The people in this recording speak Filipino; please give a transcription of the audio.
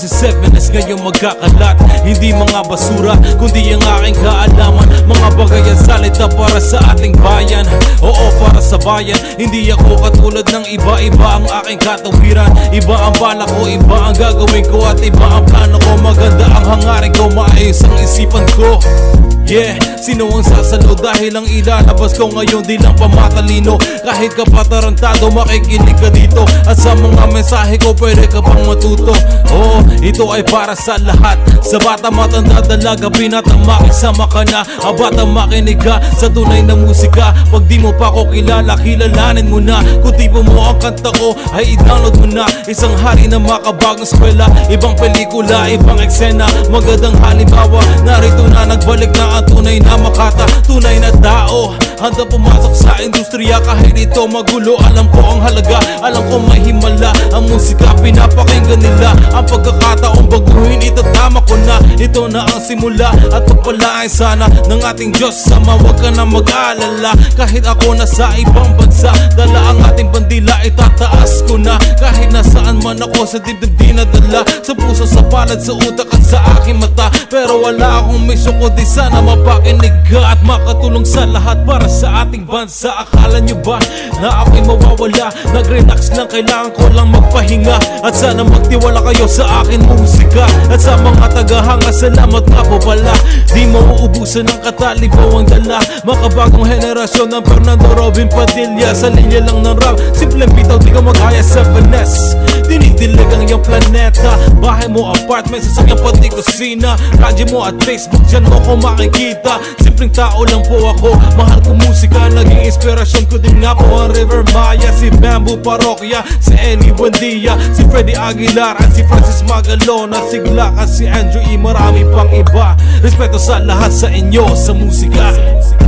si 7S ngayon magkakalat. Hindi mga basura, kundi ang aking kaalaman. Mga bagay at salita para sa ating bayan. Oo, para sa bayan. Hindi ako katulad ng iba-iba ang aking katawiran. Iba ang bala ko, iba ang gagawin ko, at iba ang plano ko. Maganda ang hangarin ko, maayos ang isipan ko. Yeah, sino ang sasalo dahil ang ilalabas ko ngayon di lang pamatalino. Kahit ka patarantado, makikinig ka dito. At sa mga mensahe ko pwede ka pang matuto. Oh, ito ay para sa lahat. Sa bata, matanda, dalaga, binata, makisama ka na. Ang bata, makinig ka sa tunay na musika. Pag di mo pa ko kilala, kilalanin mo na. Kung tipo mo ang kanta ko, ay i-download mo na. Isang hari na makabagong eskwela, ibang pelikula, ibang eksena. Magandang halimbawa, narito na nagbalik na ang tunay na Makata, tunay na tao. Handa pumasok sa industriya kahit ito magulo. Alam ko ang halaga, alam ko may himala. Ang musika pinapakinggan nila. Ang pagkakataong baguhin, itatama ko na. Ito na ang simula at pagpalain sana ng ating Diyos sama. Huwag ka na mag-aalala kahit ako nasa ibang bansa. Dala ang ating bandila, itataas ko na. Kahit nasaan man ako sa dibdib di nadala. Sa puso, sa palad, sa utak at sa aking mata. Pero wala akong misyon kundi sana mapakinig ka at makatulong sa lahat para sa ating bansa. Akala nyo ba na ako'y mawawala? Nag-relax lang, kailangan ko lang magpahinga. At sana magtiwala kayo sa akin musika. At sa mga tagahanga, salamat nga po pala. Di mauubusan ng katalibaw ang dala. Makabagong henerasyon ng Fernando Robin Padilla. Sa linya lang ng rap, simpleng bitaw, di ka mag-aya 7S. Dinidilig ang iyong planeta. Bahay mo, apartment, sasakyan pati kusina. Radyo mo at Facebook, dyan mo ko makikita. Simpleng tao lang po ako, mahal ko musika. Naging inspirasyon ko din nga po ang River Maya, si Bamboo Parokya, si Eli Buendia, si Freddy Aguilar at si Francis Magalona, si Glock at si Andrew E. Marami pang iba. Respeto sa lahat sa inyo sa musika.